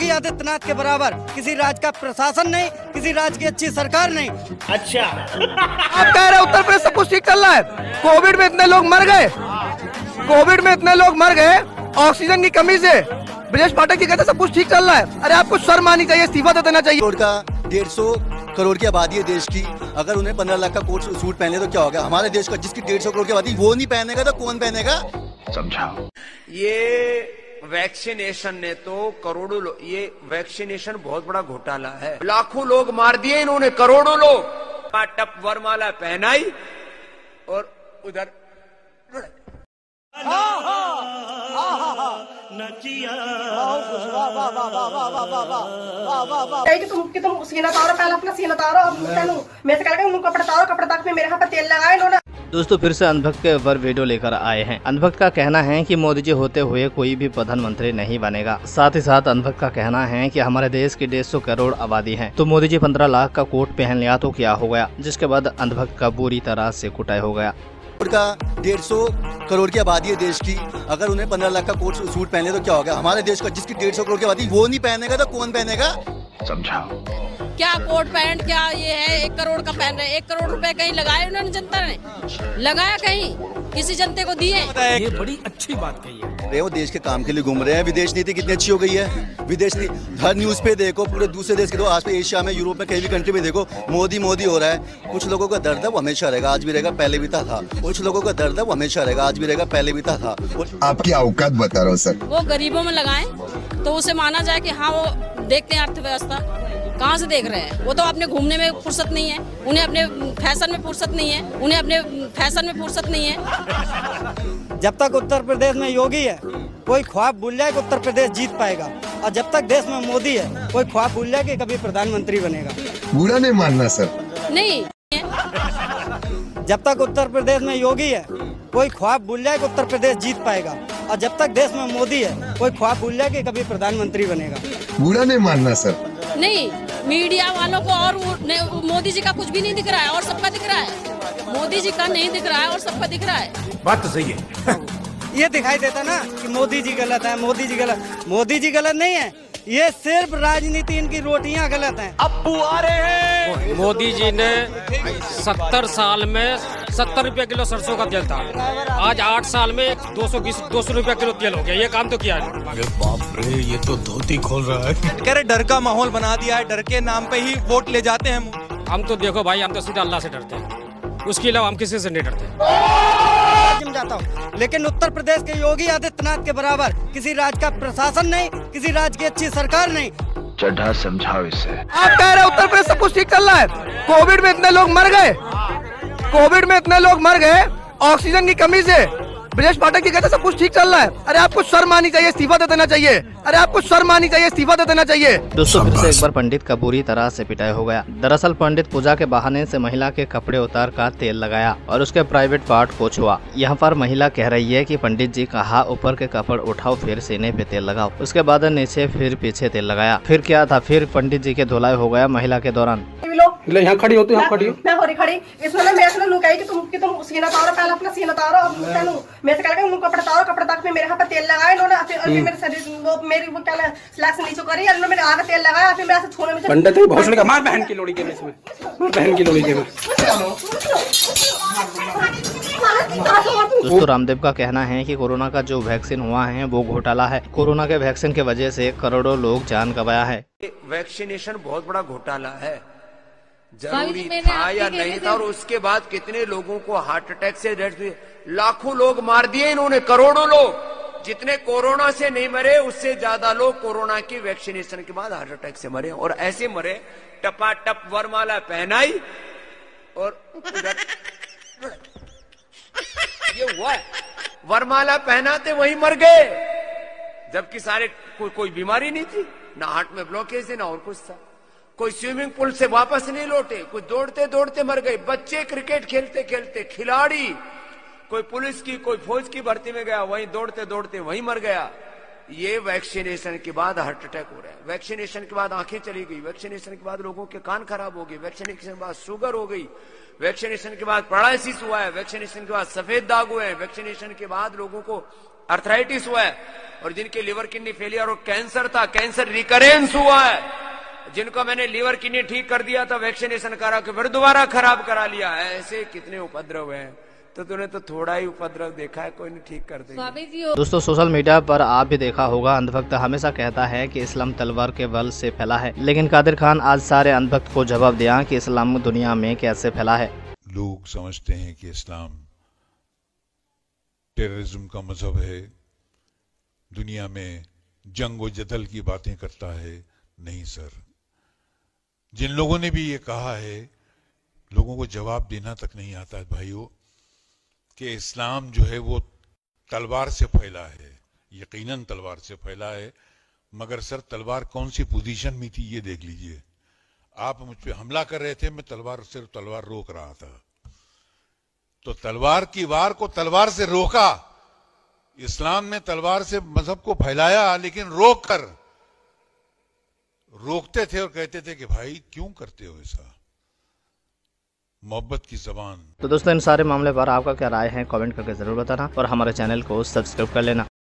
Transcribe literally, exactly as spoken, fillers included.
योगी आदित्यनाथ के बराबर किसी राज्य का प्रशासन नहीं, किसी राज्य की अच्छी सरकार नहीं। अच्छा आप कह रहे उत्तर प्रदेश सब कुछ ठीक चल रहा है, कोविड में इतने लोग मर गए, कोविड में इतने लोग मर गए ऑक्सीजन की कमी से। ब्रजेश पाठक जी कहते सब कुछ ठीक चल रहा है। अरे आपको शर्म आनी चाहिए, इस्तीफा दे देना चाहिए। करोड़ का डेढ़ सौ करोड़ की आबादी है देश की, अगर उन्हें पंद्रह लाख का कोट सूट पहने तो क्या होगा? हमारे देश का जिसकी डेढ़ सौ करोड़ की आबादी वो नहीं पहनेगा तो कौन पहनेगा? समझाओ। ये वैक्सीनेशन ने तो करोड़ों लोग, ये वैक्सीनेशन बहुत बड़ा घोटाला है। लाखों लोग मार दिए इन्होंने, करोड़ों लोग। टप वरमाला पहनाई और उधर कि तुम कि तुम सीना तारो, पहले अपना सीना तारो, अब मैं से कह उनको कपड़े तारो, कपड़े तार के मेरे हाथ पे तेल लगाए इन्होंने। दोस्तों फिर से अंधभक्त के ऊपर वीडियो लेकर आए हैं। अंधभक्त का कहना है कि मोदी जी होते हुए कोई भी प्रधानमंत्री नहीं बनेगा। साथ ही साथ अंधभक्त का कहना है कि हमारे देश की डेढ़ सौ करोड़ आबादी है, तो मोदी जी पंद्रह लाख का कोट पहन लिया तो क्या हो गया, जिसके बाद अंधभक्त का बुरी तरह से कुटाई हो गया। का डेढ़ सौ करोड़ की आबादी है देश की, अगर उन्हें पंद्रह लाख का कोट सूट पहने तो क्या होगा? हमारे देश का जिसकी डेढ़ सौ करोड़ की आबादी वो नहीं पहनेगा तो कौन पहनेगा? समझाओ। क्या कोट पैंट क्या ये है, एक करोड़ का पहन रहे, एक करोड़ रुपए कहीं लगाए उन्होंने, जनता ने लगाया कहीं, किसी जनते को दिए? ये बड़ी अच्छी बात कही है। वो देश के काम के लिए घूम रहे हैं। विदेश नीति कितनी अच्छी हो गई है, विदेश नीति हर न्यूज पे देखो, पूरे दूसरे देश के दो, आज पे एशिया में, यूरोप में, कहीं भी कंट्री में देखो मोदी मोदी हो रहा है। कुछ लोगों का दर्द है वो हमेशा रहेगा, आज भी रहेगा, पहले भी था, था। कुछ लोगों का दर्द है वो हमेशा रहेगा, आज भी रहेगा, पहले भी था, था। आपकी औकात बता रहा हूँ सर। वो गरीबों में लगाए तो उसे माना जाए कि हाँ वो देखते हैं अर्थव्यवस्था, कहाँ से देख रहे हैं? वो तो अपने घूमने में फुर्सत नहीं है, उन्हें अपने फैशन में फुर्सत नहीं है, उन्हें अपने फैशन में फुर्सत नहीं है। जब तक उत्तर प्रदेश में योगी है कोई ख्वाब भूल जाए कि उत्तर प्रदेश जीत पाएगा, और जब तक देश में मोदी है कोई ख्वाब भूल जाए कि कभी प्रधानमंत्री बनेगा। बुरा नहीं मानना सर। नहीं, जब तक उत्तर प्रदेश में योगी है कोई ख्वाब भूल जाए कि उत्तर प्रदेश जीत पाएगा, और जब तक देश में मोदी है कोई ख्वाब भूल जाए कि कभी प्रधानमंत्री बनेगा। बुरा नहीं मानना सर। नहीं, मीडिया वालों को और मोदी जी का कुछ भी नहीं दिख रहा है और सबका दिख रहा है। मोदी जी का नहीं दिख रहा है और सबका दिख रहा है। बात तो सही है। ये दिखाई देता ना कि मोदी जी गलत है, मोदी जी गलत। मोदी जी गलत नहीं है, ये सिर्फ राजनीति, इनकी रोटियां गलत हैं। अब्बू आ रहे हैं। मोदी जी ने सत्तर साल में सत्तर रुपए किलो सरसों का तेल था, आज आठ साल में दो सौ बीस दो सौ रुपए किलो तेल हो गया। ये काम तो किया है। अरे बाप रे, ये तो धोती खोल रहा है। कह रहे डर का माहौल बना दिया है, डर के नाम पे ही वोट ले जाते हैं। हम तो देखो भाई, हम तो सीधा अल्लाह से डरते हैं, उसके अलावा हम किसी से नहीं डरते। जाता हूँ, लेकिन उत्तर प्रदेश के योगी आदित्यनाथ के बराबर किसी राज्य का प्रशासन नहीं, किसी राज्य की अच्छी सरकार नहीं। चढ़ा समझाओ इसे। आप कह रहे उत्तर प्रदेश सब कुछ ठीक चल रहा है, कोविड में इतने लोग मर गए, कोविड में इतने लोग मर गए ऑक्सीजन की कमी से। ब्रजेश पाठक जी कहते सब कुछ ठीक चल रहा है। अरे आपको शर्म आनी चाहिए, इस्तीफा दे देना चाहिए। अरे आपको शर्म आनी चाहिए, इस्तीफा दे देना चाहिए। दोस्तों फिर से एक बार पंडित का बुरी तरह से पिटाई हो गया। दरअसल पंडित पूजा के बहाने से महिला के कपड़े उतार कर तेल लगाया और उसके प्राइवेट पार्ट को छुआ। यहाँ पर महिला कह रही है कि पंडित जी कहा ऊपर के कपड़े उठाओ, फिर सीने पे तेल लगाओ, उसके बाद नीचे, फिर पीछे तेल लगाया। फिर क्या था, फिर पंडित जी के धुलाई हो गया महिला के दौरान। यहाँ खड़ी होती है, खड़ी हो। मैं हो रही खड़ी, इसमें मैं से लुकाई कि तुम कि तुम सीना तारो, पहले अपना सीना तारो, अब मैं से कह उनको कपड़े तारो, कपड़े तार के मेरे हाथ पे तेल लगाए इन्होंने, फिर मेरे शरीर वो मेरी वो क्या स्लैक्स नीचे करी, इन्होंने मेरे आगे तेल लगाया, फिर मेरे से छूने में पंडित ही भोसड़ी का मार बहन की लोड़ी के में, इसमें बहन की लोड़ी के में। दोस्तों रामदेव का कहना है कि कोरोना का जो वैक्सीन हुआ है वो घोटाला है। कोरोना के वैक्सीन की वजह से करोड़ों लोग जान गंवाया है। वैक्सीनेशन बहुत बड़ा घोटाला है, जरूरी था या नहीं था, और उसके बाद कितने लोगों को हार्ट अटैक से डेथ हुई, लाखों लोग मार दिए इन्होंने, करोड़ों लोग। जितने कोरोना से नहीं मरे उससे ज्यादा लोग कोरोना की वैक्सीनेशन के बाद हार्ट अटैक से मरे, और ऐसे मरे टपाटप वरमाला पहनाई और ये हुआ है। वरमाला पहनाते वही मर गए, जबकि सारे को, कोई बीमारी नहीं थी, ना हार्ट में ब्लॉकेज थी, ना और कुछ था। कोई स्विमिंग पूल से वापस नहीं लौटे, कोई दौड़ते दौड़ते मर गए, बच्चे क्रिकेट खेलते खेलते, खिलाड़ी, कोई पुलिस की कोई फौज की भर्ती में गया, वहीं दौड़ते दौड़ते वहीं मर गया। ये वैक्सीनेशन के बाद हार्ट अटैक हो रहा है, वैक्सीनेशन के बाद आंखें चली गई, वैक्सीनेशन के बाद लोगों के कान खराब हो गए, वैक्सीनेशन के बाद शुगर हो गई, वैक्सीनेशन के बाद पैरालिसिस हुआ है, वैक्सीनेशन के बाद सफेद दाग हुए हैं, वैक्सीनेशन के बाद लोगों को अर्थराइटिस हुआ है, और जिनके लिवर किडनी फेलियर और कैंसर था, कैंसर रिकरेंस हुआ है, जिनको मैंने लिवर किडनी ठीक कर दिया था, वैक्सीनेशन करा के फिर दोबारा खराब करा लिया। ऐसे कितने उपद्रव हैं, तो तूने तो थोड़ा ही उपद्रव देखा है, कोई नहीं ठीक कर देगा। दोस्तों सोशल मीडिया पर आप भी देखा होगा, अंधभक्त हमेशा कहता है कि इस्लाम तलवार के बल से फैला है, लेकिन कादिर खान आज सारे अंधभक्त को जवाब दिया कि इस्लाम दुनिया में कैसे फैला है। लोग समझते हैं कि इस्लाम टेररिज्म का मजहब है, दुनिया में जंग व जदल की बातें करता है। नहीं सर, जिन लोगों ने भी ये कहा है, लोगों को जवाब देना तक नहीं आता है भाइयों, कि इस्लाम जो है वो तलवार से फैला है। यकीनन तलवार से फैला है, मगर सर तलवार कौन सी पोजीशन में थी ये देख लीजिए। आप मुझ पे हमला कर रहे थे, मैं तलवार सिर्फ तलवार रोक रहा था, तो तलवार की वार को तलवार से रोका। इस्लाम ने तलवार से मजहब को फैलाया, लेकिन रोक कर रोकते थे और कहते थे कि भाई क्यों करते हो ऐसा, मोहब्बत की जबान। तो दोस्तों इन सारे मामले पर आपका क्या राय है, कमेंट करके जरूर बताना और हमारे चैनल को सब्सक्राइब कर लेना।